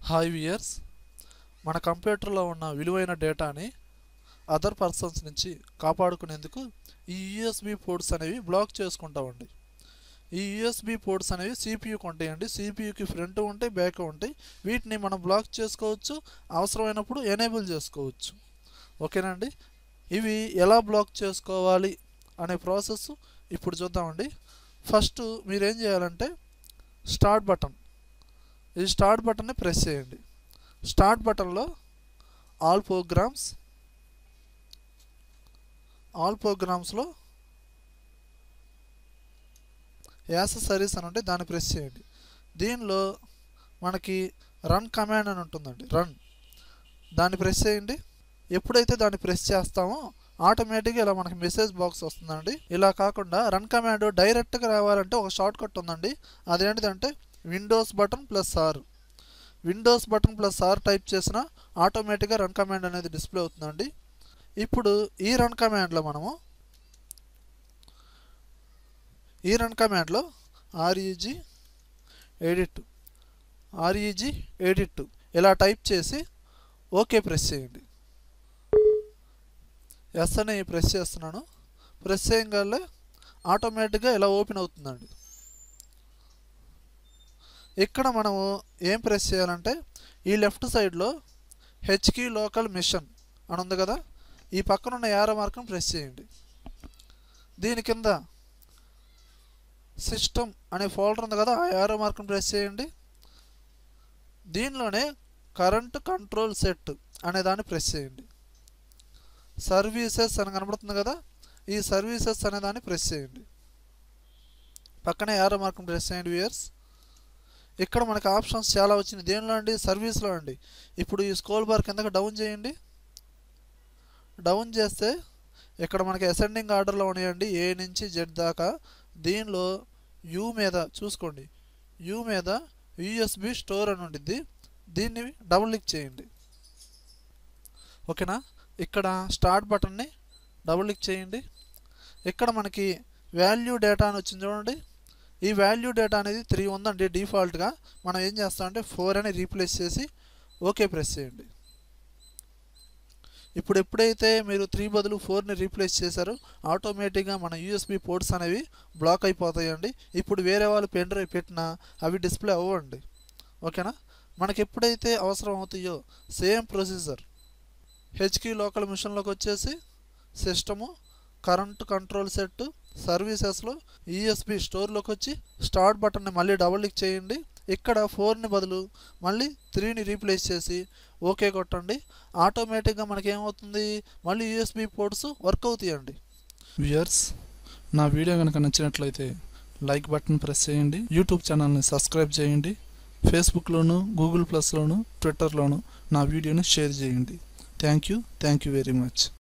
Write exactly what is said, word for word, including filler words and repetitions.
Hi viewers, మన కంప్యూటర్లో ఉన్న విలువైన డేటాని అదర్ పర్సన్స్ నుంచి కాపాడుకునేందుకు ఈ యూఎస్బి పోర్ట్స్ అనేవి బ్లాక్ చేసుకుంటామండి. ఈ యూఎస్బి పోర్ట్స్ అనేవి సిపియూకి ఉంటాయండి. సిపియూకి ఫ్రంట్ ఉంటాయి, బ్యాక్ ఉంటాయి. వీటిని మనం బ్లాక్ చేసుకోవచ్చు, అవసరమైనప్పుడు ఎనేబుల్ చేసుకోవచ్చు. ఓకేనండి. ఇవి ఎలా బ్లాక్ చేసుకోవాలి అనే ప్రాసెస్ ఇప్పుడు చూద్దామండి. ఫస్ట్ మీరేం చేయాలంటే స్టార్ట్ బటన్ ఈ స్టార్ట్ బటన్ని ప్రెస్ చేయండి. స్టార్ట్ బటన్లో ఆల్ ప్రోగ్రామ్స్ ఆల్ ప్రోగ్రామ్స్లో యాక్సెసరీస్ అని ఉంటే దాన్ని ప్రెస్ చేయండి. దీనిలో మనకి రన్ కమాండ్ అని ఉంటుందండి. రన్ దాన్ని ప్రెస్ చేయండి. ఎప్పుడైతే దాన్ని ప్రెస్ చేస్తామో ఆటోమేటిక్గా ఇలా మనకి మెసేజ్ బాక్స్ వస్తుందండి. ఇలా కాకుండా రన్ కమాండ్ డైరెక్ట్గా రావాలంటే ఒక షార్ట్ కట్ ఉందండి. అదేంటిదంటే Windows button plus R Windows button plus R type చేసిన ఆటోమేటిక్గా రన్ కమాండ్ అనేది డిస్ప్లే అవుతుందండి. ఇప్పుడు ఈ రన్ కమాండ్లో మనము ఈ రన్ కమాండ్లో ఆర్ఈజీ ఎడిట్ ఆర్ఈజీ ఎడిట్ ఇలా టైప్ చేసి ఓకే ప్రెస్ చేయండి. ఎస్ అని ప్రెస్ చేస్తున్నాను. ప్రెస్ చేయగానే ఆటోమేటిక్గా ఇలా ఓపెన్ అవుతుందండి. ఇక్కడ మనము ఏం ప్రెస్ చేయాలంటే ఈ లెఫ్ట్ సైడ్లో హెచ్కి లోకల్ మిషన్ అని ఉంది కదా, ఈ పక్కన ఉన్న యారో మార్క్ను ప్రెస్ చేయండి. దీని కింద సిస్టమ్ అనే ఫోల్డర్ ఉంది కదా, ఆ యారో మార్క్ను ప్రెస్ చేయండి. దీనిలోనే కరెంట్ కంట్రోల్ సెట్ అనే దాన్ని ప్రెస్ చేయండి. సర్వీసెస్ అని కనబడుతుంది కదా, ఈ సర్వీసెస్ అనే దాన్ని ప్రెస్ చేయండి. పక్కనే యారో మార్క్ను ప్రెస్ చేయండి వ్యూయర్స్. ఇక్కడ మనకి ఆప్షన్స్ చాలా వచ్చినాయి. దేనిలో అండి? సర్వీస్లో అండి. ఇప్పుడు ఈ స్క్రోల్ బార్ కిందకి డౌన్ చేయండి. డౌన్ చేస్తే ఇక్కడ మనకి అసెండింగ్ ఆర్డర్లో ఉన్నాయండి, ఏ నుంచి జెడ్ దాకా. దీనిలో యూ మీద చూసుకోండి. యూ మీద యూఎస్బి స్టోర్ అని ఉంటుంది. దీన్ని డబుల్ క్లిక్ చేయండి. ఓకేనా. ఇక్కడ స్టార్ట్ బటన్ని డబుల్ క్లిక్ చేయండి. ఇక్కడ మనకి వాల్యూ డేటా అని వచ్చింది చూడండి. ఈ వాల్యూ డేటా అనేది త్రీ ఉందండి డిఫాల్ట్గా. మనం ఏం చేస్తామంటే ఫోర్ అని రీప్లేస్ చేసి ఓకే ప్రెస్ చేయండి. ఇప్పుడు ఎప్పుడైతే మీరు త్రీ బదులు ఫోర్ని రీప్లేస్ చేశారో ఆటోమేటిక్గా మన యూఎస్బి పోర్ట్స్ అనేవి బ్లాక్ అయిపోతాయండి. ఇప్పుడు వేరే వాళ్ళు పెన్ డ్రైవ్ పెట్టినా అవి డిస్ప్లే అవ్వండి. ఓకేనా. మనకి ఎప్పుడైతే అవసరం అవుతాయో సేమ్ ప్రొసీజర్ హెచ్కి లోకల్ మిషన్లోకి వచ్చేసి సిస్టము, కరెంట్ కంట్రోల్ సెట్, సర్వీసెస్లో యూఎస్బి స్టోర్లోకి వచ్చి స్టార్ట్ బటన్ని మళ్ళీ డబుల్ క్లిక్ చేయండి. ఇక్కడ ఫోర్ని బదులు మళ్ళీ త్రీని రీప్లేస్ చేసి ఓకే కొట్టండి. ఆటోమేటిక్గా మనకి ఏమవుతుంది, మళ్ళీ యూఎస్బి పోర్ట్స్ వర్క్ అవుతాయండి. వ్యూయర్స్, నా వీడియో కనుక నచ్చినట్లయితే లైక్ బటన్ ప్రెస్ చేయండి. యూట్యూబ్ ఛానల్ని సబ్స్క్రైబ్ చేయండి. ఫేస్బుక్లోను, గూగుల్ ప్లస్లోను, ట్విట్టర్లోను నా వీడియోని షేర్ చేయండి. Thank you thank you very much.